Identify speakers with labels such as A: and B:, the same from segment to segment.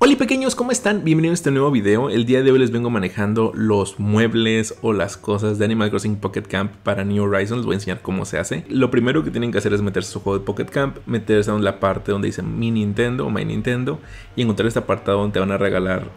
A: Hola pequeños, ¿cómo están? Bienvenidos a este nuevo video. El día de hoy les vengo manejando los muebles o las cosas de Animal Crossing Pocket Camp para New Horizons. Les voy a enseñar cómo se hace. Lo primero que tienen que hacer es meterse a su juego de Pocket Camp, meterse en la parte donde dice Mi Nintendo o My Nintendo y encontrar esta apartado donde te van a regalar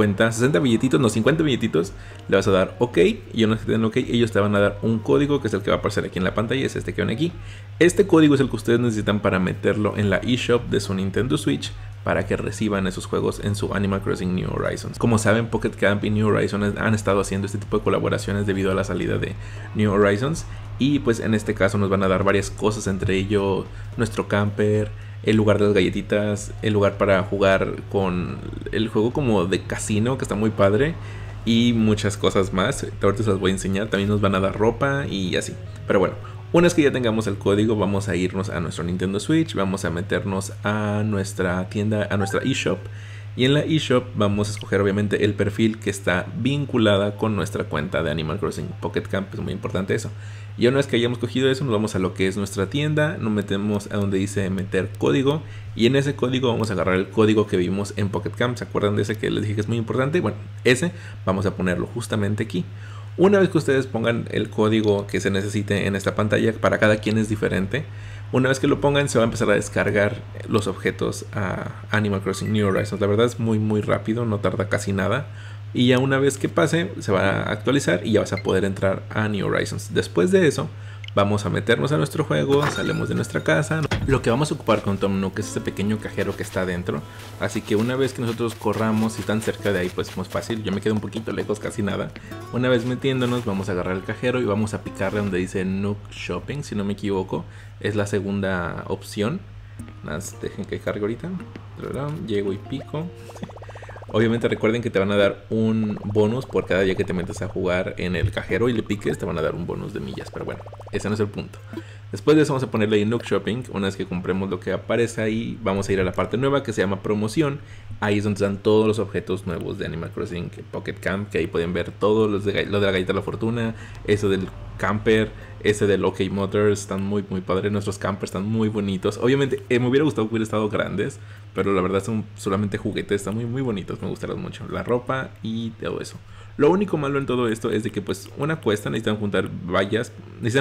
A: 60 billetitos, no 50 billetitos. Le vas a dar OK y una vez que te den OK, ellos te van a dar un código que es el que va a aparecer aquí en la pantalla, es este que ven aquí. Este código es el que ustedes necesitan para meterlo en la eShop de su Nintendo Switch, para que reciban esos juegos en su Animal Crossing New Horizons. Como saben, Pocket Camp y New Horizons han estado haciendo este tipo de colaboraciones debido a la salida de New Horizons. Y pues en este caso nos van a dar varias cosas, entre ello nuestro camper, el lugar de las galletitas, el lugar para jugar con el juego como de casino que está muy padre, y muchas cosas más. Ahorita se las voy a enseñar. También nos van a dar ropa y así. Pero bueno, una vez que ya tengamos el código, vamos a irnos a nuestro Nintendo Switch, vamos a meternos a nuestra tienda, a nuestra eShop, y en la eShop vamos a escoger obviamente el perfil que está vinculada con nuestra cuenta de Animal Crossing Pocket Camp. Es muy importante eso. Y una vez que hayamos cogido eso, nos vamos a lo que es nuestra tienda, nos metemos a donde dice meter código, y en ese código vamos a agarrar el código que vimos en Pocket Camp. ¿Se acuerdan de ese que les dije que es muy importante? Bueno, ese vamos a ponerlo justamente aquí. Una vez que ustedes pongan el código que se necesite en esta pantalla, para cada quien es diferente. Una vez que lo pongan, se va a empezar a descargar los objetos a Animal Crossing New Horizons. La verdad es muy rápido, no tarda casi nada. Y ya una vez que pase, se va a actualizar y ya vas a poder entrar a New Horizons. Después de eso, vamos a meternos a nuestro juego, salimos de nuestra casa. Lo que vamos a ocupar con Tom Nook es ese pequeño cajero que está adentro. Así que una vez que nosotros corramos y tan cerca de ahí, pues es muy fácil. Yo me quedo un poquito lejos, casi nada. Una vez metiéndonos, vamos a agarrar el cajero y vamos a picarle donde dice Nook Shopping, si no me equivoco. Es la segunda opción. Más dejen que cargue ahorita. Llego y pico. Obviamente recuerden que te van a dar un bonus por cada día que te metes a jugar en el cajero y le piques, te van a dar un bonus de millas. Pero bueno, ese no es el punto. Después de eso vamos a ponerle ahí Nook Shopping. Una vez que compremos lo que aparece ahí, vamos a ir a la parte nueva que se llama promoción. Ahí es donde están todos los objetos nuevos de Animal Crossing Pocket Camp, que ahí pueden ver todos lo de la galleta de la fortuna, eso del camper, ese del OK Motors. Están muy padres, nuestros campers están muy bonitos. Obviamente me hubiera gustado que hubiera estado grandes, pero la verdad son solamente juguetes, están muy bonitos, me gustaron mucho. La ropa y todo eso. Lo único malo en todo esto es de que pues una cuesta, necesitan juntar vallas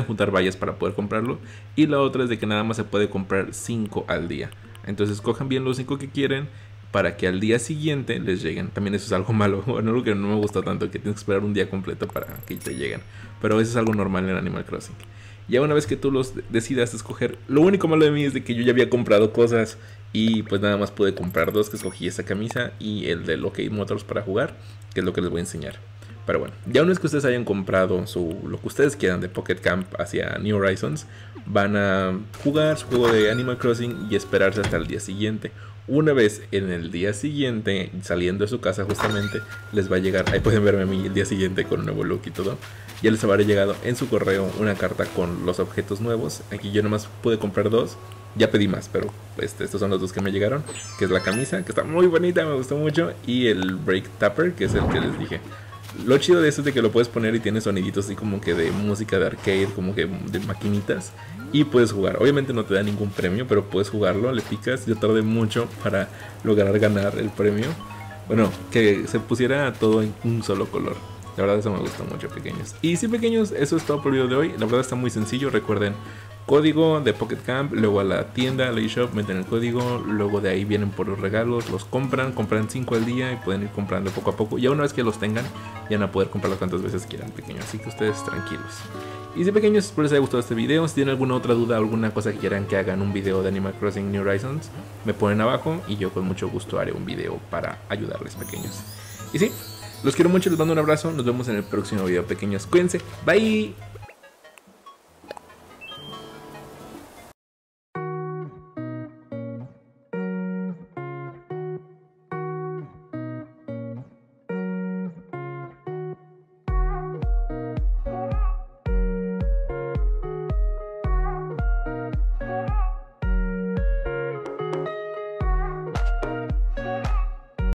A: para poder comprarlo, y la otra es de que nada más se puede comprar 5 al día. Entonces cojan bien los 5 que quieren para que al día siguiente les lleguen. También eso es algo malo, bueno, algo que no me gusta tanto, que tienes que esperar un día completo para que te lleguen. Pero eso es algo normal en Animal Crossing. Ya una vez que tú los decidas escoger, lo único malo de mí es de que yo ya había comprado cosas y pues nada más pude comprar 2, que escogí esta camisa y el de OK Motors para jugar, que es lo que les voy a enseñar. Pero bueno, ya una vez que ustedes hayan comprado lo que ustedes quieran de Pocket Camp hacia New Horizons, van a jugar su juego de Animal Crossing y esperarse hasta el día siguiente. Una vez en el día siguiente, saliendo de su casa justamente, les va a llegar, ahí pueden verme a mí el día siguiente con un nuevo look y todo. Ya les habrá llegado en su correo una carta con los objetos nuevos. Aquí yo nomás pude comprar 2. Ya pedí más, pero estos son los 2 que me llegaron. Que es la camisa, que está muy bonita, me gustó mucho. Y el Break Tapper, que es el que les dije. Lo chido de esto es de que lo puedes poner y tiene soniditos así como que de música de arcade, como que de maquinitas, y puedes jugar. Obviamente no te da ningún premio, pero puedes jugarlo, le picas. Yo tardé mucho para lograr ganar el premio. Bueno, que se pusiera todo en un solo color. La verdad eso me gustó mucho, pequeños. Y sí, pequeños, eso es todo por el video de hoy. La verdad está muy sencillo, recuerden. Código de Pocket Camp, luego a la tienda, a la eShop, meten el código, luego de ahí vienen por los regalos, los compran 5 al día y pueden ir comprando poco a poco. Ya una vez que los tengan, ya van a poder comprarlos cuantas veces quieran, pequeños, así que ustedes tranquilos. Y si, pequeños, espero les haya gustado este video. Si tienen alguna otra duda, alguna cosa que quieran que hagan un video de Animal Crossing New Horizons, me ponen abajo y yo con mucho gusto haré un video para ayudarles, pequeños. Y sí, los quiero mucho, les mando un abrazo, nos vemos en el próximo video, pequeños, cuídense, bye.